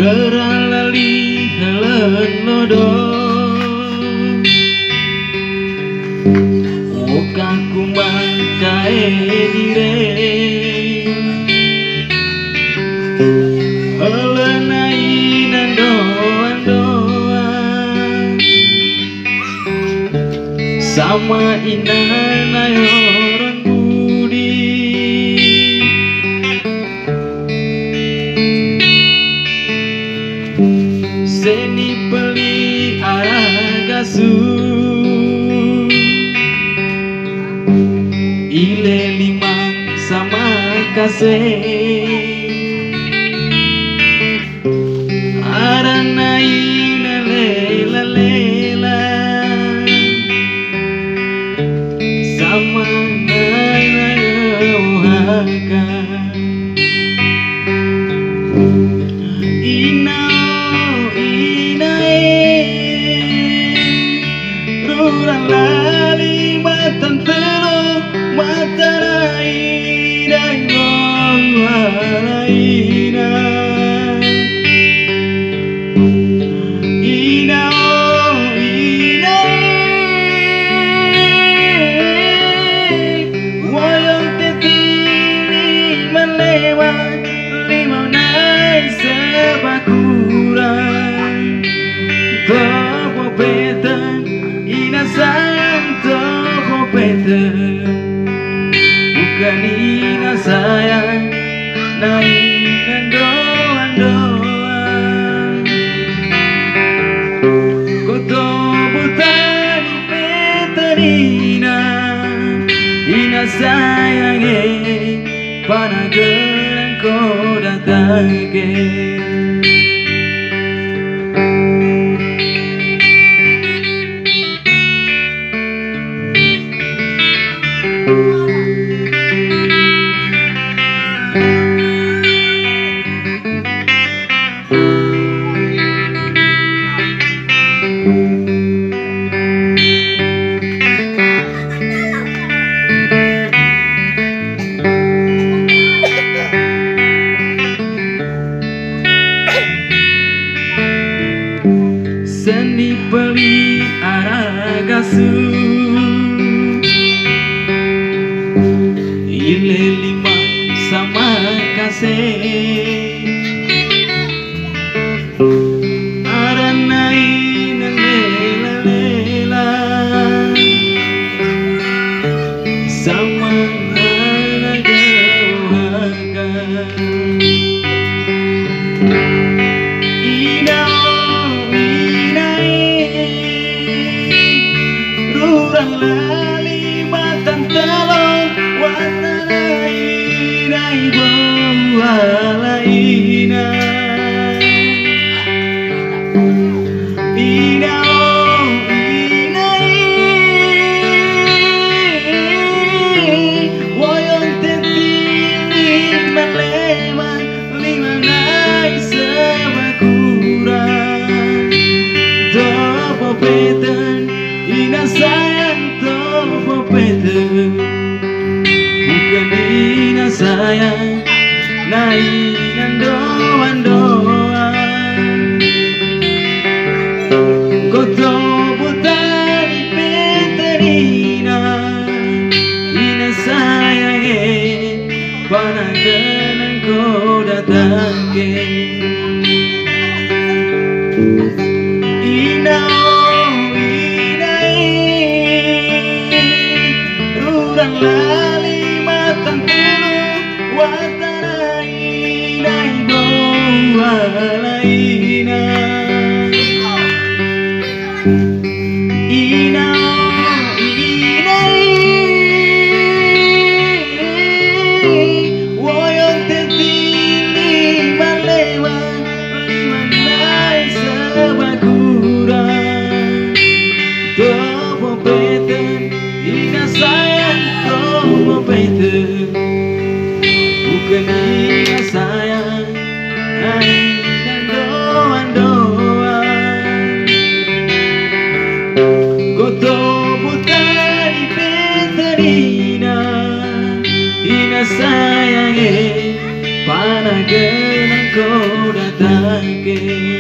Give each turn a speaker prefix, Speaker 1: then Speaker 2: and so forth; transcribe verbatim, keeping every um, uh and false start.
Speaker 1: Gerang lali helen lodo Oka kumbang kae dire Helen ainan doan doan Sama inan ayo orang budi Seni peli aragasu Ile limang sama kasih Aranaina lela lela Sama naina yohaka Ina Rurang lali matan telo matarai dai walaina Ina oh ina Wayang tetini melewat lima nai sebakurang Topo petang Ina sayang topo petang Bukan ina sayang Na ina doan doan Koto butani petang ina Ina sayang eh Panagerang ko datang ke Seni peli aragasu Ile lima sama kasih Aranaina lela lela Sama naga waka Ina Rurang lali matan telo watarai dai walaina Ina oh ina Wayang tetini melewat lima nai sebakurang Topo petang Ina sayang topo petang Bukan ina sayang Na ina doan doan Koto butani petang ina Ina sayang eh Panagerang ko datang ke Ina Rurang lali matan telo watarai dai walaina Ina oh ina Wayang tetini melewat lima nai sebakurang Topo petang Ina sayang topo pakai